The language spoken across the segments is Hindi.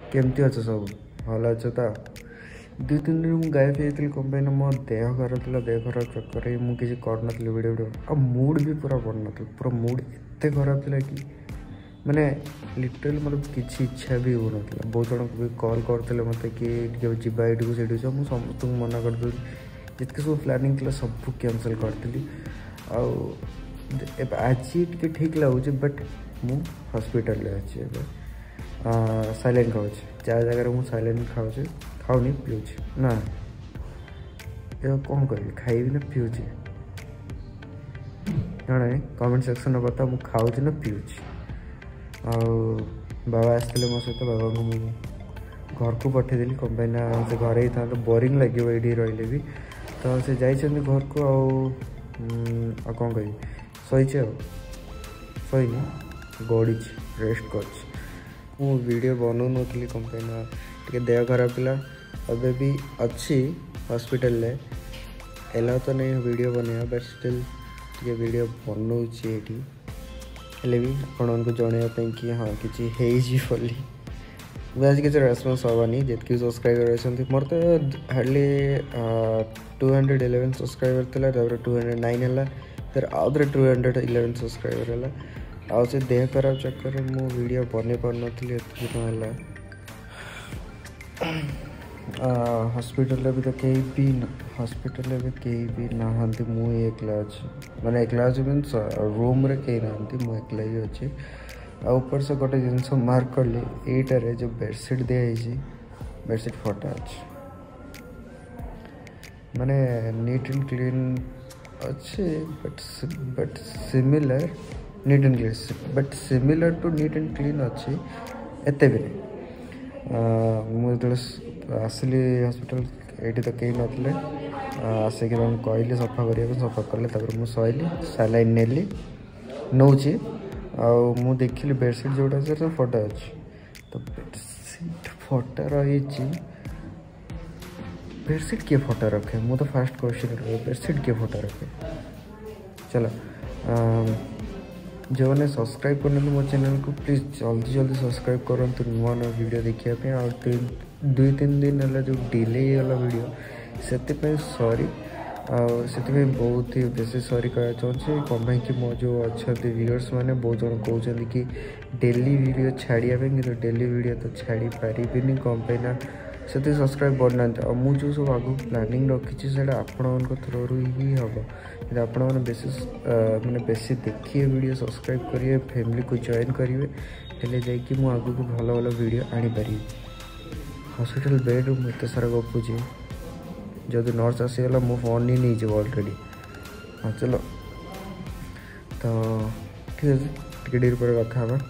केमती अच्छे सब भल अच्छे तो 2-3 दिन मुझे गायब होती कौन पाई मो देह खराब था देह खराब चक्कर मुझे करनी वीडियो आ मूड भी पूरा पड़न पूरा मूड एत खराब था कि मैंने लिटराली मतलब किसी इच्छा भी हो ना बहुत जन भी कॉल करते मत कि जावा ये से समस्त मना कर जितके सब प्लानिंग थी सब कैंसल करी आज टे ठीक लगुच बट मु हॉस्पिटल अच्छी साइलेंट खाऊँ जहाँ जगह मुझे साइलेंट खाऊनी पीऊँ ना ये कौन करी खाइबी ना पीऊँ जाना कमेंट सेक्शन में बता मुझे खाऊँ ना पीऊँ बाबा आसते मो सहित बाबा को मुझे घर को पठेदेली कौन पाई से घर ही था तो बोरिंग लगे ये रही भी तो से जाइए घर को आ कौन करी शोचे शोनी गड़ी रेस्ट कर वीडियो बनौ नी कौन पाई टे देह खराब था अबे भी अच्छी हॉस्पिटल एलाउ तो नहीं वीडियो बनवा बट स्टिल टे वीडियो बनाऊँगी ये हेले भी आपको जनवाई कि हाँ किसी बोली आज किसी रेस्पन्स हेनी जितकी सब्सक्राइबर अच्छे मोर तो हार्डली 211 सब्सक्राइबर था 209 है फिर आउ थे 211 सब्सक्राइबर है आउ से देह खराब चक्कर मु वीडियो बन पार्नी हॉस्पिटल भी तो कहीं भी हॉस्पिटल भी कहीं भी नहांती मु एकला अच्छे माने एकला अच्छे मीन्स रूम रे कहीं नहांती मु एकला ही अच्छे आ ऊपर से गोटे जिनस मार्क कली यहीटारे जो बेडसीट दिखाई बेडसीट फटा अच्छे माने नीट एंड क्लीन अच्छे but similar neat and clean but similar to neat and clean अच्छे एत भी नहीं मुझे आसली हॉस्पिटल ये तो कहीं नथिले आसिक कहली सफा करने सफा कले मुझे शैली सालाइन नेली नौची मु देखिली बेडसीट जोटा से फटा अच्छे तो बेडसीट फटा रही बेडसीट किए फटा रखे मु तो फास्ट क्वेश्चन रखे बेडसीट किए फटा रखे चलो जो मैंने सब्सक्राइब करने मो चैनल को प्लीज जल्दी जल्दी सब्सक्राइब करूँ नुआ नुआ वीडियो देखापी आ 2-3 दिन है जो डिले होगा वीडियो से सॉरी से बहुत ही बेसी सॉरी कह चाहूँगी कौन कि मो जो अच्छा व्यूअर्स मैंने बहुत जन कहते कि डेली वीडियो छाड़िया कि डेली वीडियो तो छाड़ी पारिनी कौन पाई से सब्सक्राइब बढ़ना मुझे जो सब आगे प्लानिंग रखी से आपण थ्रू ही हम यदि आपण मैंने बेसी देखिए वीडियो सब्सक्राइब करेंगे फैमिली को जॉइन करेंगे हेले जाकि मुझे आगे को भल भल वीडियो आनीपारि हॉस्पिटल बेड मुझे सारा गपुची जदि नर्स आसीगला मो फोन ही नहीं जाव अलरेडी हाँ चलो तो ठीक है टिके डेरी पर कथा हाँ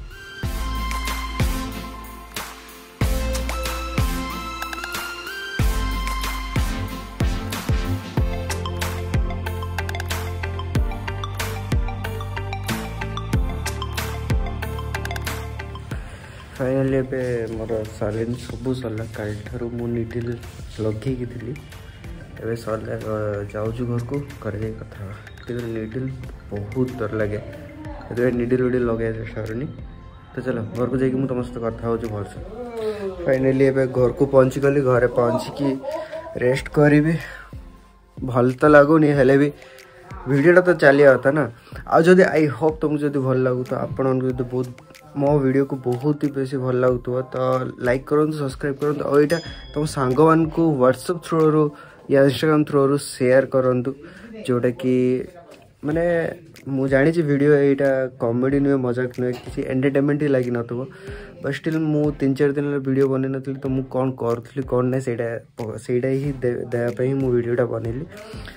फाइनाली ଏବେ ମୋର ସାଲାଇନ୍ ସବୁ ସରିଲା କାଲିଠାରୁ ମୁଁ ନିଡିଲ୍ ଲଗେଇକି ଥିଲି ଏବେ ସରିଲା ଯାଉଛୁ ଘରକୁ ଘରେ ଯାଇ କଥା ହେବା କିନ୍ତୁ ନିଡିଲ୍ ବହୁତ ଡର ଲାଗେ ସେଥିପାଇଁ ନିଡିଲ୍ ଲଗାଇବା ଚେଷ୍ଟା କରୁନି ତ ଚାଲ ଘରକୁ ଯାଇକି ମୁଁ ତୁମ ସହିତ କଥା ହେଉଛି ଭଲସେ फाइनाली ଏବେ ଘରକୁ ପହଞ୍ଚିଗଲି ଘରେ ପହଞ୍ଚିକି रेस्ट କରିବି ଭଲ ତ ଲାଗୁନି ହେଲେ ବି वीडियोटा तो चलिया था ना आदि आई होप तुमको जब भल लगू तो आपण बहुत मो वीडियो को बहुत ही बेसी भल लगुव तो लाइक करूँ सब्सक्राइब करूँ और यहाँ तुम सांग मान को व्हाट्सएप थ्रू या इंस्टाग्राम थ्रू शेयर करूँ जोटा कि माने मु जानी वीडियो यहाँ कॉमेडी नुहे मजाक नुहे किसी एंटरटेनमेंट ही लगी नथो बट स्टिल मु 3-4 दिन वीडियो बन नी तो मुझे कौन करी कौन ना से ही देवाई मु वीडियोटा बनैली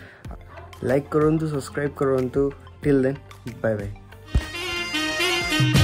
लाइक करूँ सब्सक्राइब करूँ टिल देन बाय बाय।